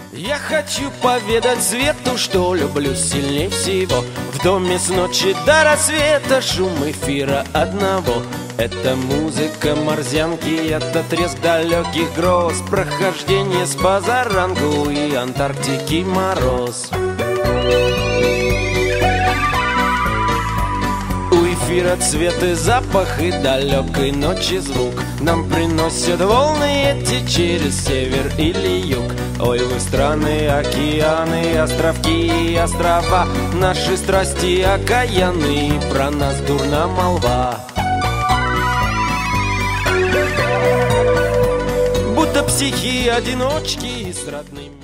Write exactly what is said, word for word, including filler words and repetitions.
Я хочу поведать свету, что люблю сильнее всего. В доме с ночи до рассвета шум эфира одного. Это музыка морзянки, это треск далеких гроз, прохождение с позаранку и Антарктики мороз. У эфира цвет и запах, и далекой ночи звук нам приносят волны эти через север или юг. Ой, вы страны, океаны, островки и острова, наши страсти окаянные, про нас дурна молва. Будто психи-одиночки с родными